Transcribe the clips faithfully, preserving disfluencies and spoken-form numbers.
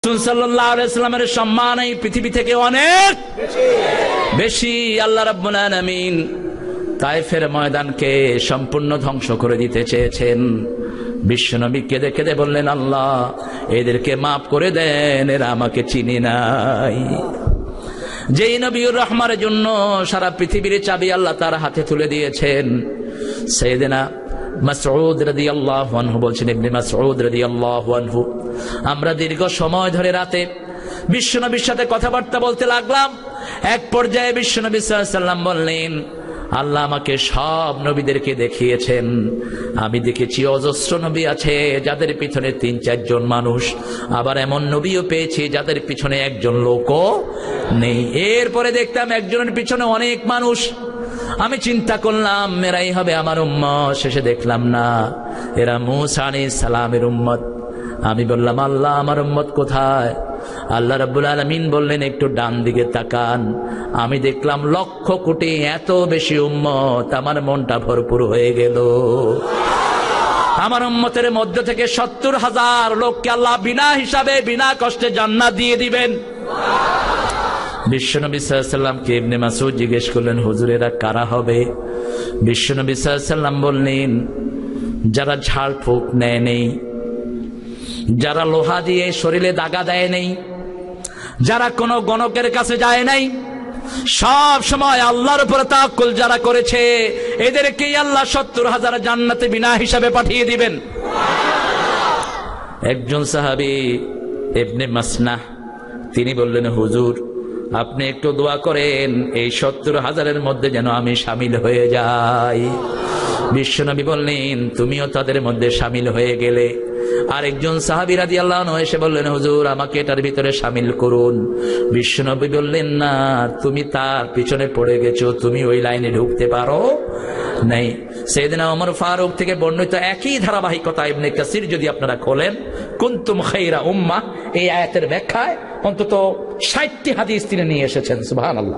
সাল্লাল্লাহু আলাইহি ওয়াসাল্লামের সম্মান এই পৃথিবী থেকে অনেক বেশি। আল্লাহ রাব্বুল আলামিন তায়েফের ময়দানকে সম্পূর্ণ ধ্বংস করে দিতে চেয়েছেন। বিশ্বনবী কেঁদে কেঁদে বললেন, আল্লাহ এদেরকে মাফ করে দেন, এরা আমাকে চিনি নাই। যেই নবীর রহমার জন্য সারা পৃথিবীর চাবি আল্লাহ তার হাতে তুলে দিয়েছেন। সাইয়েদনা মাসউদ রাদিয়াল্লাহু আনহু বলছেন, ইবনে মাসউদ রাদিয়াল্লাহু আনহু, আমরা দীর্ঘ সময় ধরে রাতে বিশ্বনবীর সাথে কথাবার্তা বলতে লাগলাম। এক পর্যায়ে বিশ্বনবী সাল্লাল্লাহু আলাইহি ওয়াসাল্লাম বললেন, আল্লাহ আমাকে সব নবীদেরকে দেখিয়েছেন, আমি দেখেছি অজস্র নবী আছে যাদের পিছনে তিন চারজন মানুষ, আবার এমন নবীও পেয়েছি যাদের পিছনে একজন লোকও নেই। এরপরে দেখতাম একজনের পিছনে অনেক মানুষ। আমি চিন্তা করলাম এরাই হবে আমার উম্মত। শেষে দেখলাম না, এরা মূসা আলাইহিস সালামের উম্মত। আমি বললাম, আল্লাহ আমার উম্মত কোথায়? আল্লাহ রাব্বুল আলামিন বললেন, একটু ডান দিকে তাকান। আমি দেখলাম লক্ষ কোটি, এত বেশি উম্মত। আমার মনটা ভরপুর হয়ে গেল। আমার উম্মতের মধ্য থেকে সত্তর হাজার লোককে আল্লাহ বিনা হিসাবে বিনা কষ্টে জান্নাত দিয়ে দিবেন। বিশ্বনবী সাল্লাল্লাহু আলাইহি ওয়াসাল্লামকে ইবনে মাসউদ জিজ্ঞেস করলেন, হুজুর এরা কারা হবে? বিশ্বনবী সাল্লাল্লাহু আলাইহি ওয়াসাল্লাম বললেন, যারা ঝাড় ফুঁক নেয় নেই, যারা লোহা দিয়ে শরীরে দাগা দেয় নেই, যারা কোনো গণকের কাছে যায় নাই, সব সময় আল্লাহর উপর তাওয়াক্কুল যারা করেছে, এদেরকেই আল্লাহ সত্তর হাজার জান্নাতে বিনা হিসাবে পাঠিয়ে দিবেন। একজন সাহাবী ইবনে মাসনাহ তিনি বললেন, হুজুর আপনি একটু দোয়া করেন এই সত্তর হাজারের মধ্যে যেন আমি শামিল হয়ে যাই। বিশ্বনবী বললেন, তুমিও তাদের মধ্যে শামিল হয়ে গেলে। আরেকজন সাহাবী রাদিয়াল্লাহু আনহু এসে বললেন, হুজুর আমাকে এটার ভিতরে শামিল করুন। বিশ্বনবী বললেন, না, তুমি তার পিছনে পড়ে গেছো, তুমি ওই লাইনে ঢুকতে পারো নাই। সাইয়েদনা ওমর ফারুক থেকে বর্ণিত একই ধারাবাহিকতা ইবনে কাসির যদি আপনারা খোলেন, কুনতুম খায়রা উম্মাহ, এই আয়াতের ব্যাখ্যায় অন্তত ষাটটি হাদিস তিনি নিয়ে এসেছেন। সুবহানাল্লাহ।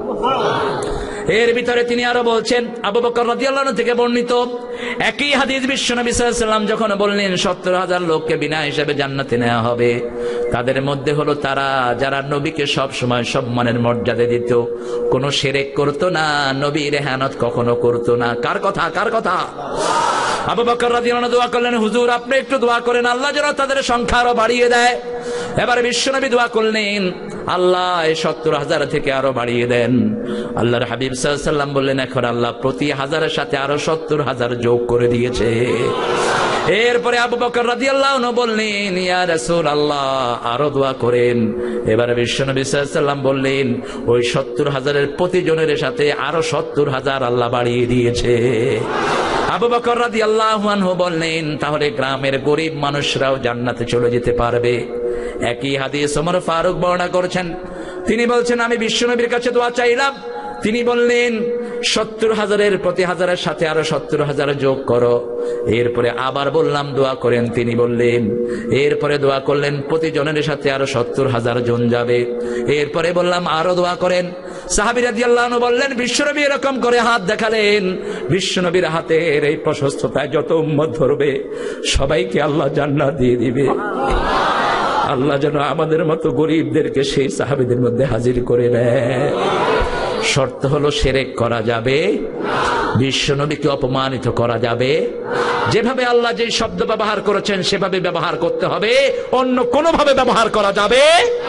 এর ভিতরে তিনি আরো বলছেন, আবু বকর রাদিয়াল্লাহু আনহু থেকে বর্ণিত একই হাদিস, বিশ্বনবী সাল্লাল্লাহু আলাইহি ওয়াসাল্লাম যখন বললেন সত্তর হাজার লোককে বিনা হিসাবে জান্নাতে নেওয়া হবে, তাদের মধ্যে হলো তারা যারা নবীকে সব সময় সম্মানের মর্যাদা দিত, কোনো শিরক করত না, নবীর ইহানত কখনো করত না। কার কথা? কার কথা? আবু বকর রাদিয়াল্লাহু আনহু দোয়া করলেন, হুজুর আপনি একটু দোয়া করেন আল্লাহ যেন তাদের সংখ্যা আরো বাড়িয়ে দেয়। এবারে বিশ্বনবী দোয়া করলেন, আল্লাহ এই সত্তর হাজার থেকে আরো বাড়িয়ে দেন। আল্লাহর হাবিব সাল্লাল্লাহু আলাইহি ওয়াসাল্লাম বললেন, এখন আল্লাহ প্রতি হাজারের সাথে আরো সত্তর হাজার যোগ করে দিয়েছে। এরপরে আবু বকর রাদিয়াল্লাহু আনহু বললেন, ইয়া রাসূলুল্লাহ আরো দোয়া করেন। এবারে বিশ্বনবী সাল্লাল্লাহু আলাইহি ওয়াসাল্লাম বললেন, ওই সত্তর হাজারের প্রতিজনের সাথে আরো সত্তর হাজার আল্লাহ বাড়িয়ে দিয়েছে। আবু বকর রাদিয়াল্লাহু আনহু বললেন, তাহলে গ্রামের গরিব মানুষরাও জান্নাতে চলে যেতে পারবে। একই হাদিস ওমর ফারুক বর্ণনা করেছেন। তিনি বলছেন, আমি বিশ্বনবীর কাছে দোয়া চাইলাম, তিনি বললেন সত্তর হাজারের প্রতি হাজারের সাথে আরো সত্তর হাজার যোগ করো। এরপরে আবার বললাম দোয়া করেন, তিনি বললেন, এরপরে দোয়া করলেন প্রতিজনের সাথে আরো সত্তর হাজার জন যাবে। এরপরে বললাম আরো দোয়া করেন। সাহাবী রাদিয়াল্লাহু আনহু বললেন, বিশ্বনবী এরকম করে হাত দেখালেন। বিশ্বনবীর হাতের এই প্রশস্ততায় যত উম্মত ধরবে সবাইকে আল্লাহ জান্নাত দিয়ে দিবে। আল্লাহ যেন আমাদের মতো গরিবদেরকে সেই সাহাবীদের মধ্যে হাজির করে নেয়। শর্ত হলো শিরক করা যাবে, বিশ্বনবীকে অপমানিত করা যাবে। যেভাবে আল্লাহ যে শব্দ ব্যবহার করেছেন সেভাবে ব্যবহার করতে হবে, অন্য কোনো ভাবে ব্যবহার করা যাবে।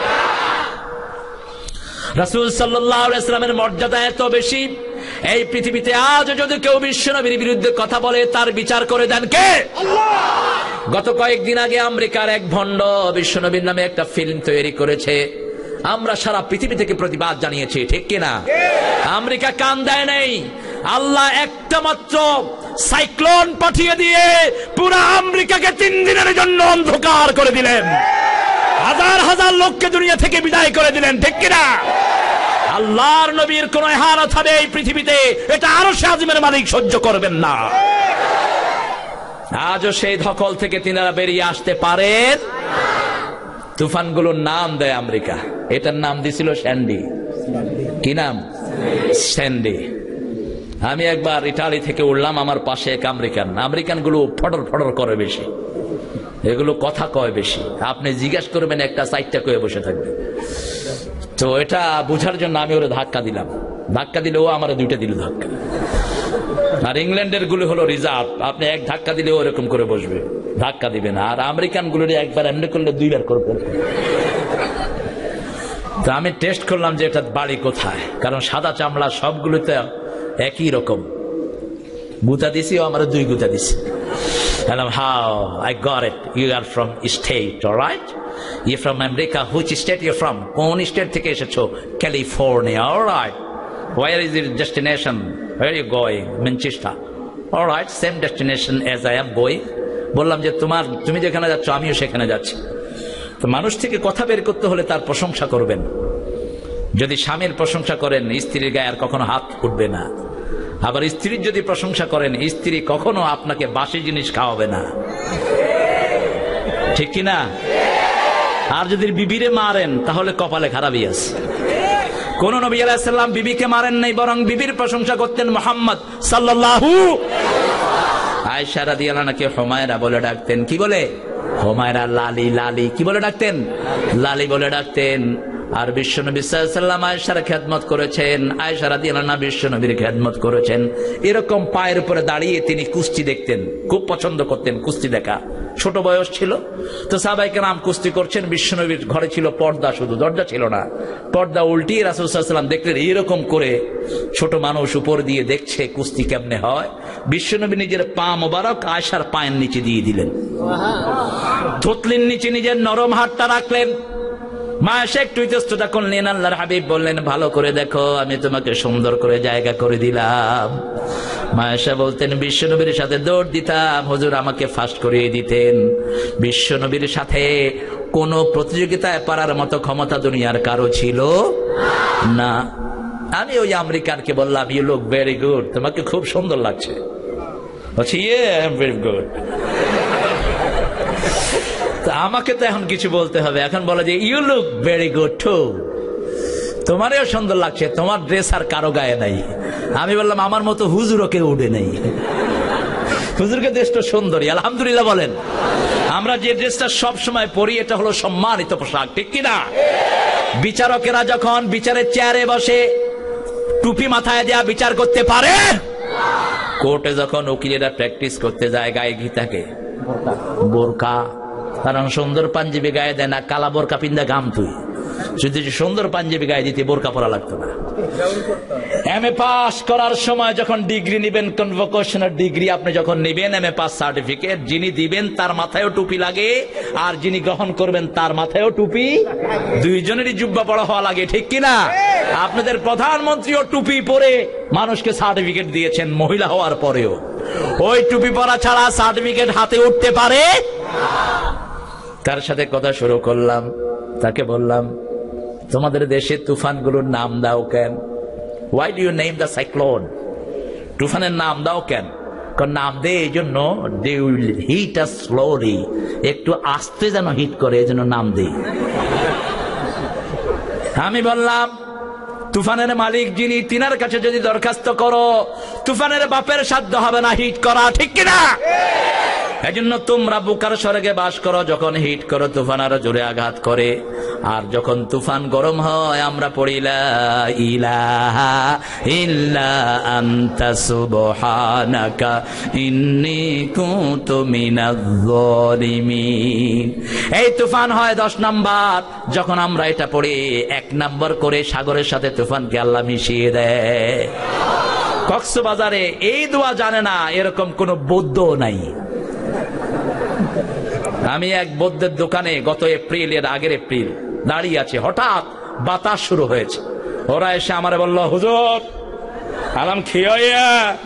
রাসূল সাল্লাল্লাহু আলাইহি ওয়াসাল্লামের মর্যাদা এত বেশি, এই পৃথিবীতে আজ যদি কেউ বিশ্বনবীর বিরুদ্ধে কথা বলে তার বিচার করে দেন কে? আল্লাহ। গত কয়েকদিন আগে আমেরিকার এক ভণ্ড বিশ্বনবীর নামে একটা ফিল্ম তৈরি করেছে। আমরা সারা পৃথিবী থেকে প্রতিবাদ জানিয়েছি, ঠিক কিনা? আমেরিকা কান দেয় নাই। আল্লাহ একটা মাত্র সাইক্লোন পাঠিয়ে দিয়ে পুরো আমেরিকাকে তিন দিনের জন্য অন্ধকার করে দিলেন, হাজার হাজার লোককে দুনিয়া থেকে বিদায় করে দিলেন, ঠিক কিনা? আল্লাহর নবীর কোন ইহানত হবে এই পৃথিবীতে, এটা আরশে আজিমের মালিক সহ্য করবেন না। আজও সেই ধকল থেকে তিনারা বেরিয়ে আসতে পারেন। তুফানগুলোর নাম দেয় আমেরিকা, এটার নাম দিছিল স্যান্ডি। কি নাম? স্যান্ডি। আমি একবার ইটালি থেকে উঠলাম, আমার পাশে এক আমেরিকান। আমেরিকান গুলো ফটর ফটর করে বেশি। এগুলো কথা কয় বেশি। আপনি জিজ্ঞাসা করবেন একটা সাইডটা কয়ে বসে থাকবে। তো এটা বোঝার জন্য আমি ওরা ধাক্কা দিলাম, ধাক্কা দিলে ও আমার দুইটা দিল ধাক্কা। আর ইংল্যান্ডের গুলো হলো রিজার্ভ, আপনি এক ধাক্কা দিলে ওরকম করে বসবে, ধাক্কা দিবে না। আর আমেরিকান গুলো একবার এমনি করলে দুইবার করবে। তো আমি টেস্ট করলাম যে এটা বাড়ি কোথায়, কারণ সাদা চামড়া সবগুলোতে একই রকম। গুতা দিছি, ও আমার দুই গুতা দিছি। How I got it. You are from state, all right? You're from America. Which state you're from? কোন state থেকে এসেছো? California, all right. Where is your destination? Where are you going? Manchester. All right, same destination as I am going. বললাম যে তোমার তুমি যেখানে যাচ্ছ আমিও সেখানে যাচ্ছি। তো মানুষ থেকে কথা বের করতে হলে তার প্রশংসা করবেন। যদি স্বামীর প্রশংসা করেন, স্ত্রীর গায়ে আর কখনো হাত উঠবে না। আবার স্ত্রীর যদি প্রশংসা করেন, স্ত্রী কখনো আপনাকে বাসি জিনিস খাওয়াবে না, ঠিক কিনা? আর যদি বিবিরে মারেন তাহলে কপালে খারাপই আছে। কোন নবী আলাইহিস সালাম বিবিকে মারেন নাই, বরং বিবির প্রশংসা করতেন মুহাম্মদ সাল্লাল্লাহু। আয়েশা রাদিয়াল্লাহু আনহাকে হুমায়রা বলে ডাকতেন। কি বলে? হুমায়রা, লালি লালি। কি বলে ডাকতেন? লালি বলে ডাকতেন। আর বিশ্বনবী সাল্লাল্লাহু আলাইহি ওয়াসাল্লাম আয়েশার খেদমত করেছেন, আয়েশা রাদিয়াল্লাহু আনহা বিশ্বনবীর খেদমত করেছেন। এরকম পায়ের উপরে দাঁড়িয়ে তিনি কুস্তি দেখতেন, খুব পছন্দ করতেন কুস্তি দেখা। ছোট বয়স ছিল তো সাহাবায়ে কেরাম কুস্তি করছেন, বিশ্বনবীর ঘরে ছিল পর্দা, শুধু দরজা ছিল না, পর্দা উল্টিয়ে রাসূল সাল্লাল্লাহু আলাইহি ওয়াসাল্লাম দেখলেন এরকম করে ছোট মানুষ উপর দিয়ে দেখছে কুস্তি কেমনে হয়। বিশ্বনবী নিজের পা মোবারক আয়েশার পায়ের নিচে দিয়ে দিলেন, থুতলির নিচে নিজের নরম হাতটা রাখলেন। মা এসে একটু ইতস্ততা করলেন, আল্লাহর হাবিব বললেন ভালো করে দেখো, আমি তোমাকে সুন্দর করে জায়গা করে দিলাম। মা এসে বলতেন বিশ্বনবীর সাথে দৌড় দিতাম, হুজুর আমাকে ফার্স্ট করিয়ে দিতেন। বিশ্বনবীর সাথে কোন প্রতিযোগিতায় পারার মতো ক্ষমতা দুনিয়ার কারো ছিল না। আমি ওই আমেরিকানকে বললাম, ইউ লুক ভেরি গুড, তোমাকে খুব সুন্দর লাগছে। বলছি ইয়ে আই এম ভেরি গুড। আমাকে তো এখন কিছু বলতে হবে, এখন বলে যে you look very good too, তোমারও সুন্দর লাগছে, তোমার ড্রেস আর কারো গায়ে নাই। আমি বললাম আমার মতো হুজুরও কেউ উঠে নেই, হুজুরকে ড্রেসটা সুন্দরী, আলহামদুলিল্লাহ বলেন। আমরা যে ড্রেসটা সব সময় পরি এটা হলো সম্মানিত পোশাক, ঠিক কিনা? বিচারকেরা যখন বিচারের চেয়ারে বসে টুপি মাথায় দেয়া বিচার করতে পারে, কোর্টে যখন উকিলেরা প্র্যাকটিস করতে যায় গায়ে ঘি থাকে, বোরকা, কারণ সুন্দর পাঞ্জাবি গায়ে দেয় না, কালা বোরকা পিন্দা গাম তুই। যদি সুন্দর পাঞ্জাবি গায়ে দিতে বোরকা পরা লাগতো না। এম এ পাস করার সময় যখন ডিগ্রি নিবেন, কনভোকেশনাল ডিগ্রি আপনি যখন নিবেন, এম এ পাস সার্টিফিকেট, যিনি দিবেন তার মাথায়ও টুপি লাগে, আর যিনি গ্রহণ করবেন তার মাথায়ও টুপি, দুইজনেরই জুব্বা পড়া হওয়া লাগে, ঠিক কিনা? আপনাদের প্রধানমন্ত্রীও টুপি পরে মানুষকে সার্টিফিকেট দিয়েছেন মহিলা হওয়ার পরেও। ওই টুপি পরা ছাড়া সার্টিফিকেট হাতে উঠতে পারে? তার সাথে কথা শুরু করলাম, তাকে বললাম তোমাদের দেশে তুফানগুলোর নাম দাও কেন? Why do you name the cyclone? তুফানের নাম দাও কেন? নাম দে এই জন্য, they will hit us slowly, একটু আস্তে যেন হিট করে, এই জন্য নাম দে। আমি বললাম তুফানের মালিক যিনি, তিনার কাছে যদি দরখাস্ত করো, তুফানের বাপের সাধ্য হবে না হিট করা, ঠিক কিনা? এজন্য তোমরা বুকার স্বর্গে বাস করো, যখন হিট করো তুফান আরো জোরে আঘাত করে, আর যখন তুফান গরম হয় আমরা পড়ি লা ইলাহা ইল্লা আনতা সুবহানাকা ইন্নী কুনতু মিনাজ জালিমিন। এই তুফান হয় দশ নাম্বার, যখন আমরা এটা পড়ি এক নাম্বার করে সাগরের সাথে তুফানকে আল্লাহ মিশিয়ে দেয়। কক্সবাজারে এই দোয়া জানে না এরকম কোন বৌদ্ধ নাই। আমি এক বৌদ্ধের দোকানে গত এপ্রিল, এর আগের এপ্রিল দাঁড়িয়ে আছে, হঠাৎ বাতাস শুরু হয়েছে। ওরা এসে আমারে বলল, হুজুর আলাম কি হইয়া,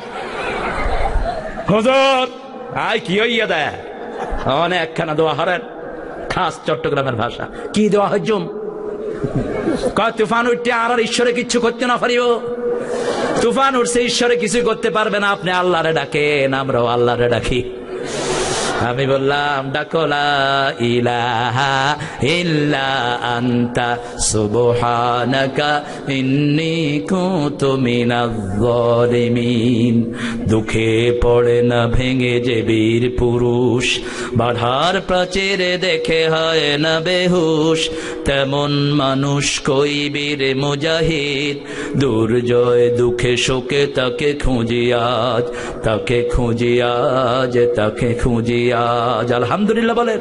হুজুর আই কি হইয়া দেয় অনেক একখানা দোয়া হরেন, খাস চট্টগ্রামের ভাষা। কি দোয়া হজুম? কয় তুফান উঠতে আর ঈশ্বরে কিচ্ছু করতে না পারিও। তুফান উঠছে, ঈশ্বরে কিছু করতে পারবে না, আপনি আল্লাহরে ডাকেন, আমরাও আল্লাহরে ডাকি। আমি বললাম ডাকো লা ইলাহা ইল্লা আনতা সুবহানাকা ইন্নী কুনতু মিনাজ জালিমিন। দুঃখে পড়ে না ভেঙে যে বীর পুরুষ, বাধার প্রাচীরে দেখে হয় না বেহুশ, তেমন মানুষ কই বীর মুজাহিদ, দুর্জয় দুঃখে শোকে তাকে খুঁজি আজ, তাকে খুঁজি আজ, তাকে খুঁজি আজ। আলহামদুলিল্লাহ বলেন।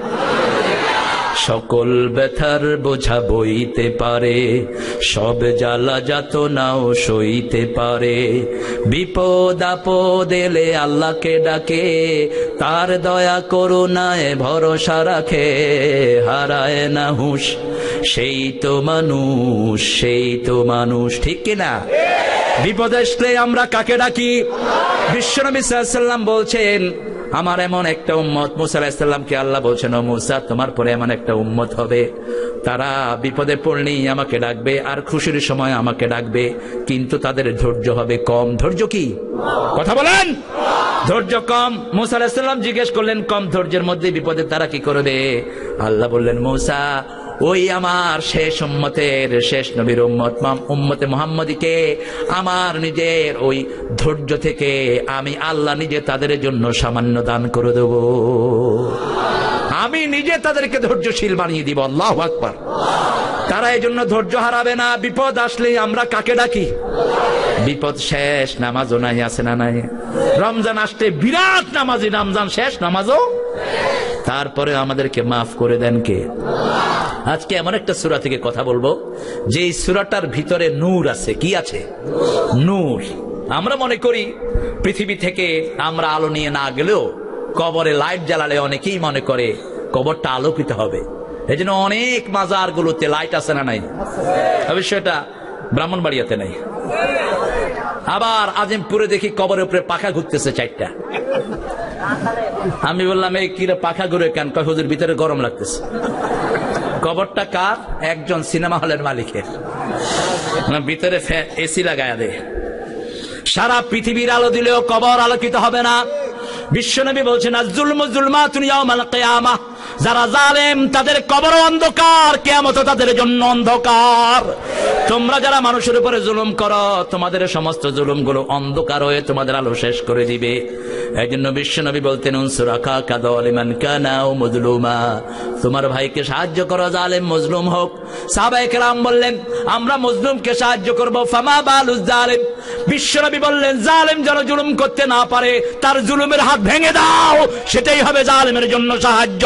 সকল ব্যথার বোঝা বইতে পারে, সব জ্বালা যাতনাও সইতে পারে, বিপদ আপদ এলে আল্লাহকে ডাকে, তার দয়া করুণায় ভরসা রাখে, হারায় না হুঁশ সেই তো মানুষ, সেই তো মানুষ। ঠিক কিনা? বিপদ আসলে আমরা কাকে ডাকি? বিশ্বনবী সাল্লাল্লাহু আলাইহি ওয়াসাল্লাম বলছেন, আমার এমন একটা উম্মত, মুসা আলাইহিস সালামকে আল্লাহ বলছেন, ও মুসা তোমার পরে এমন একটা উম্মত হবে, তারা বিপদে পড়লেই আমাকে ডাকবে আর খুশির সময় আমাকে ডাকবে, কিন্তু তাদের ধৈর্য হবে কম। ধৈর্য কি? কথা বলেন। ধৈর্য কম। মুসা আলাইহিস সালাম জিজ্ঞেস করলেন, কম ধৈর্যের মধ্যে বিপদে তারা কি করবে? আল্লাহ বললেন, মুসা ওই আমার শেষ উম্মতের, শেষ নবীর উম্মত উম্মতে মুহাম্মদীকে আমার নিজের ওই ধৈর্য থেকে আমি আল্লাহ নিজে তাদের জন্য সামান্য দান করে দেব, আমি নিজে তাদেরকে ধৈর্যশীল বানিয়ে দিব। আল্লাহু আকবার। তারা এই জন্য ধৈর্য হারাবে না। বিপদ আসলে আমরা কাকে ডাকি? বিপদ শেষ নামাজও নাই, আছে না নাই? রমজান আসতে বিরাট নামাজি, রমজান শেষ নামাজও, তারপরে আমাদেরকে মাফ করে দেন কে? আজকে এমন একটা সূরা থেকে কথা বলবো যে এই সূরাটার ভিতরে নূর আছে। কি আছে? নূর। আমরা মনে করি পৃথিবী থেকে আমরা আলো নিয়ে না গেলেও কবরে লাইট জ্বালালে অনেকেই মনে করে কবরটা আলোকিত হবে। এই জন্য অনেক মাজার গুলোতে লাইট আছে না নাই? অবশ্য এটা ব্রাহ্মণবাড়িয়াতে নাই। আবার আজিমপুরে দেখি কবরের উপরে পাখা ঘুরতেছে চারটা। আমি বললাম, এই কিরে পাখা ঘুরে কেন? কয় হুজুর ভিতরে গরম লাগতেছে। কবরটা কার? একজন সিনেমা হলের মালিকের। ভিতরে এসি লাগায়া দে। সারা পৃথিবীর আলো দিলেও কবর আলোকিত হবে না। বিশ্বনবী বলছেন, আয-যুলমু যুলমাতুন ইয়াওমাল কিয়ামাহ, যারা জালেম তাদের কবর অন্ধকার, কিয়ামত তাদের জন্য অন্ধকার। তোমরা যারা মানুষের উপরে জুলুম করো, তোমাদের সমস্ত জুলুমগুলো অন্ধকার হয়ে তোমাদের আলো শেষ করে দিবে। এই জন্য বিশ্বনবী বলতেন, উনসুর আখাকা যালিমান কানা আও মাজলুমা, তোমার ভাইকে সাহায্য করো জালেম মজলুম হোক। সাহাবায়ে কেরাম বললেন, আমরা মজলুমকে সাহায্য করব। ফামা বালুজ জালিম, বিশ্বনবী বললেন, জালেম যেন জুলুম করতে না পারে, তার জুলুমের হাত ভেঙে দাও, সেটাই হবে জালেমের জন্য সাহায্য।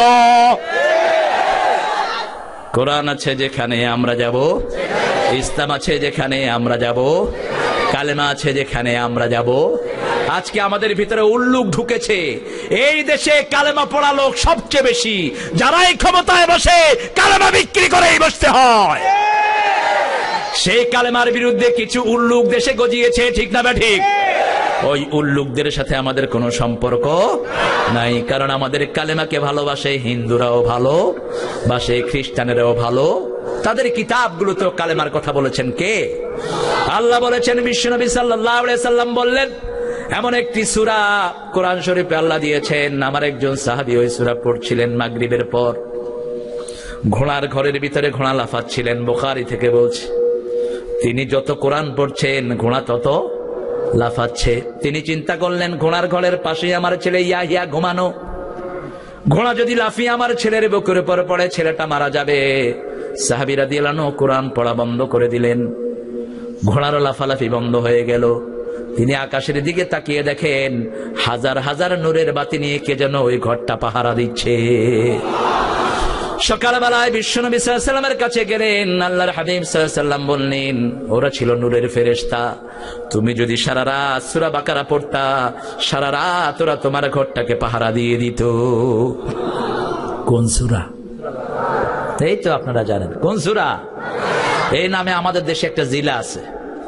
কোরআন আছে যেখানে আমরা যাব, ইসলাম আছে যেখানে আমরা যাব, কালেমা আছে যেখানে আমরা যাব। আজকে আমাদের ভিতরে উল্লুক ঢুকেছে। এই দেশে কালেমা পড়া লোক সবচেয়ে বেশি। যারাই ক্ষমতায় বসে কালেমা বিক্রি করেই বসতে হয়। সেই কালেমার বিরুদ্ধে কিছু উল্লুক দেশে গজিয়েছে, ঠিক না ঠিক? ওই উল্লুকদের সাথে আমাদের কোনো সম্পর্ক নাই, কারণ আমাদের কালেমাকে ভালোবাসে হিন্দুরাও ভালোবাসে, খ্রিস্টানেরাও ভালো। তাদের কিতাবগুলো তো কালেমার কথা বলেছেন কে? আল্লাহ বলেছেন। বিশ্বনবী সাল্লাল্লাহু আলাইহি সাল্লাম বললেন, এমন একটি সূরা কোরআন শরীফে আল্লাহ দিয়েছেন। আমার একজন সাহাবী ওই সূরা পড়ছিলেন মাগরিবের পর, ঘোড়ার ঘরের ভিতরে ঘোড়া লাফাচ্ছিলেন। বুখারী থেকে বলছে, তিনি যত কোরআন পড়ছেন ঘোড়া তত লাফাচ্ছে। তিনি চিন্তা করলেন, ঘোড়ার ঘরের পাশে আমার ছেলে ইয়াহিয়া ঘুমানো, ঘোড়া যদি লাফিয়ে আমার ছেলের বুকের উপর পড়ে ছেলেটা মারা যাবে। সাহাবী রাদিয়াল্লাহু আনহু কোরআন পড়া বন্ধ করে দিলেন, ঘোড়ারও লাফালাফি বন্ধ হয়ে গেল। তিনি আকাশের দিকে তাকিয়ে দেখেন, হাজার হাজার নূরের বাতি নিয়ে কে যেন ওই ঘরটা পাহারা দিচ্ছে। সকালবেলায় বিশ্বনবী সাল্লাল্লাহু আলাইহি সাল্লামের কাছে গেলেন। আল্লাহর হাবিব সাল্লাল্লাহু আলাইহি সাল্লাম বললেন, ওরা ছিল নূরের ফেরেশতা। তুমি যদি সারা রাত সূরা বাকারা পড়তা, সারা রাত ওরা তোমার ঘরটাকে পাহারা দিয়ে দিত। কোন সূরা? এই তো আপনারা জানেন কোন সূরা। এই নামে আমাদের দেশে একটা জেলা আছে,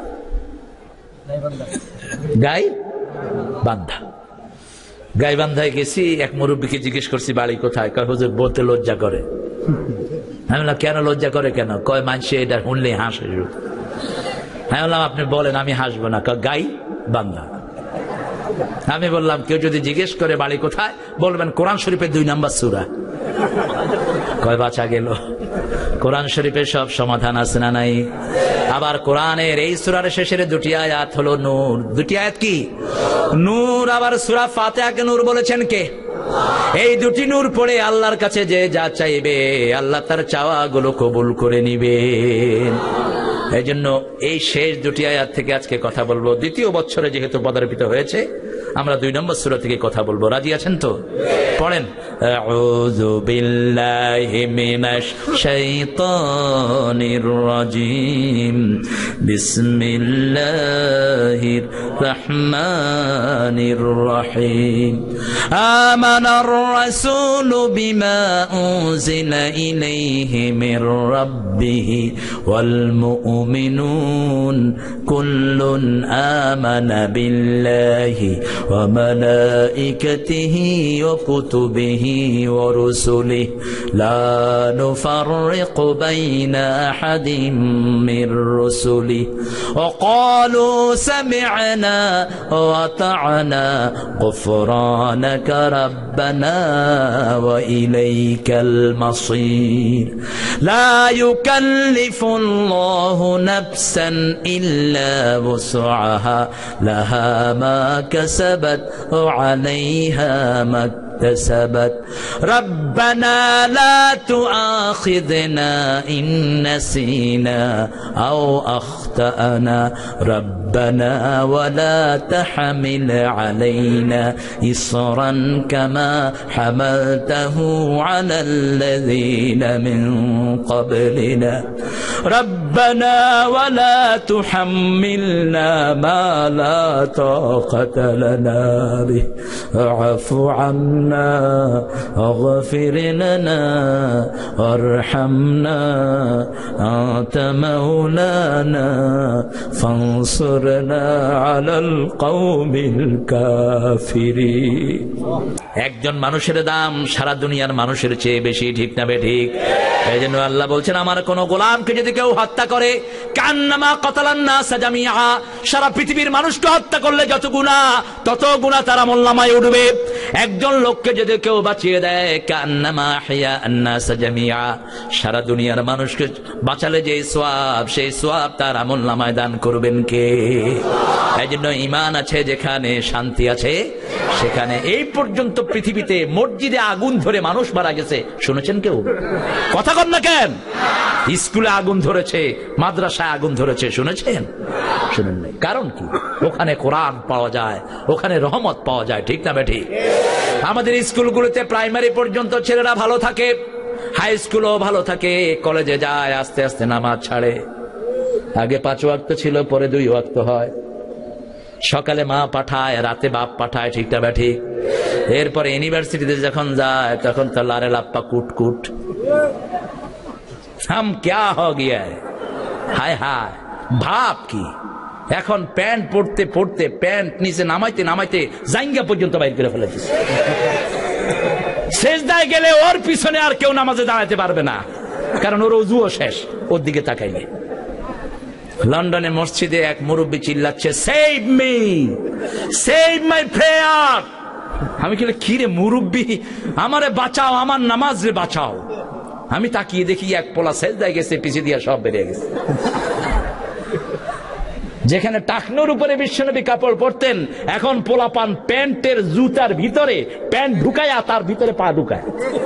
গাইবান্ধা। গাইবান্ধায় গেছি, এক মুরব্বীকে জিজ্ঞেস করছি বাড়ি কোথায়। কয় হুজুর বলতে লজ্জা করে। আমি বললাম, কেন লজ্জা করে কেন? কয় মানুষে এটা শুনলে হাসে। আমি বললাম, আপনি বলেন, আমি হাসবো না। কয় গাইবান্ধা। আমি বললাম কেউ যদি জিজ্ঞেস করে বাড়ি কোথায়, বলবেন কোরআন শরীফের দুই নাম্বার সূরা। কয় বাঁচা গেল। কোরআন শরীফের সব সমাধান আছে না নাই? আবার কোরআনের এই সূরার শেষের দুটি আয়াত হলো নূর। দুটি আয়াত কি? নূর। আবার সূরা ফাতিহাকে নূর বলেছেন কে? এই দুটি নূর পড়ে আল্লাহর কাছে যে যা চাইবে আল্লাহ তার চাওয়াগুলো কবুল করে নিবেন। এই জন্য এই শেষ দুটি আয়াত থেকে আজকে কথা বলবো। দ্বিতীয় বছরে যেহেতু পদার্পিত হয়েছে, আমরা দুই নম্বর সূরা থেকে কথা বলবো। রাজি আছেন তো? পড়েন। আউযু বিল্লাহি মিনাশ শাইতানির রাজিম। বিসমিল্লাহির রাহমানির রহিম। আমানার রাসূলু বিমা উনজিলা ইলাইহি মির রাব্বিহি ওয়াল মুমিনুন কুল্লুন আমানা বিল্লাহি وملائكته وكتبه ورسله لا نفرق بين أحد من رسله وقالوا سمعنا وأطعنا غفرانك ربنا وإليك المصير لا يكلف الله نفسا إلا وسعها لها ما كسبت وعليها ما اكتسبت ربنا لا تؤاخذنا إن نسينا أو أخطأنا ربنا ولا تحمل علينا إصرا كما حملته على الذين من قبلنا ربنا ولا تحملنا ما لا طاقة لنا به واعف عنا واغفر لنا وارحمنا أنت مولانا فانصرنا على القوم الكافرين। একজন মানুষের দাম সারা দুনিয়ার মানুষের চেয়ে বেশি, ঠিক না বেঠিক? এই জন্য আল্লাহ বলছেন, আমার কোন গোলামকে যদি কেউ হত্যা করে, কান্নামা কাতালান নাস জামিআ, সারা পৃথিবীর মানুষকে হত্যা করলে যত গুনাহ তত গুনাহ তার আমলনামায় উঠবে। একজন লোককে যদি কেউ বাঁচিয়ে দেয়, কান্নামা আহইয়া আন-নাস জামিআ, সারা দুনিয়ার মানুষকে বাঁচালে যে সওয়াব, সেই সওয়াব তার আমলনামায় দান করবেন কে? এই জন্য ঈমান আছে যেখানে, শান্তি আছে সেখানে। এই পর্যন্ত পৃথিবীতে মসজিদে আগুন ধরে মানুষ মারা গেছে, শুনেছেন কেউ? কথা কন না কেন? স্কুলে আগুন ধরেছে, মাদ্রাসায় আগুন ধরেছে, শুনেছেন? শুনেন নাই। কারণ কি? ওখানে কোরআন পাওয়া যায়, ওখানে রহমত পাওয়া যায়, ঠিক না বেঠিক? আমাদের স্কুলগুলোতে প্রাইমারি পর্যন্ত ছেলেরা ভালো থাকে, হাই স্কুলও ভালো থাকে, কলেজে যায়, আস্তে আস্তে নামাজ ছাড়ে। আগে পাঁচ ওয়াক্ত ছিল, পরে দুই ওয়াক্ত হয়। সকালে মা পাঠায়, রাতে বাপ পাঠায়, ঠিক না বেঠিক? এরপরে ইউনিভার্সিটিতে যখন যায় তখন তো লারে লাপ্পা কুটকুট, হাম ক্যা হো গিয়া, হায় হায়। ভাব কি, এখন প্যান্ট পড়তে পড়তে প্যান্ট নিচে নামাইতে নামাইতে জাইঙ্গা পর্যন্ত বাইর করে ফেলেছে। সেজদায় গেলে ওর পিছনে আর কেউ নামাজে দাঁড়াতে পারবে না, কারণ ওর ওযুও শেষ ওর দিকে তাকাইলে। লন্ডনে মসজিদে এক মুরব্বী চিল্লাচ্ছে, save me, save my prayer. আমি কি রে মুরব্বী, আমারে বাঁচাও, আমার নামাজ রে বাঁচাও। আমি তাকিয়ে দেখি এক পোলা সেজদায় গেছে, পিছিয়ে দিয়া সব বেরিয়ে গেছে। যেখানে টাকনোর উপরে বিশ্বনবী কাপড় পরতেন, এখন পোলা পান প্যান্টের জুতার ভিতরে প্যান্ট ঢুকায়া তার ভিতরে পা ঢুকায়।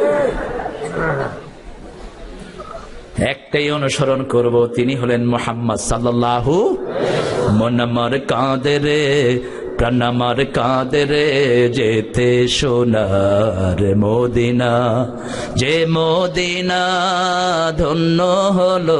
একটাই অনুসরণ করব, তিনি হলেন মুহাম্মদ সাল্লাল্লাহু। মন আমার কাঁদে রে, প্রাণ আমার কাঁদে রে, যেতে সোনার মদিনা, যে মদিনা ধন্য হলো